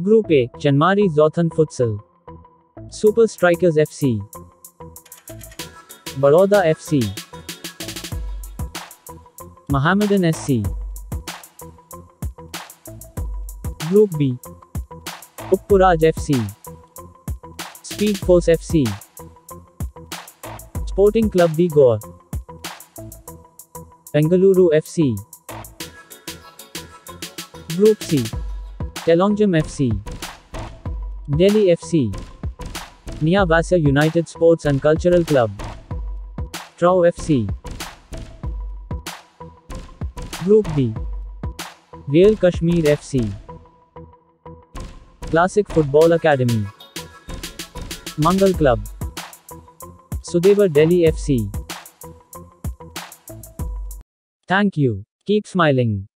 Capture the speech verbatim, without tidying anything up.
Group A, Chanmari Zothan Futsal, Super Strikers F C, Baroda F C, Mohammedan S C. Group B, Uppuraj F C, Speed Force F C, Sporting Club B Goa, Bengaluru F C. Group C, Telongjam F C, Delhi F C, Nia Vasya United Sports and Cultural Club, Trau F C. Group D, Real Kashmir F C, Classic Football Academy, Mangal Club, Sudebar Delhi F C. Thank you. Keep smiling.